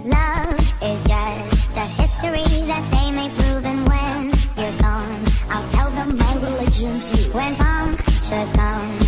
Love is just a history that they may prove, and when you're gone, I'll tell them my religion's you. When punctures come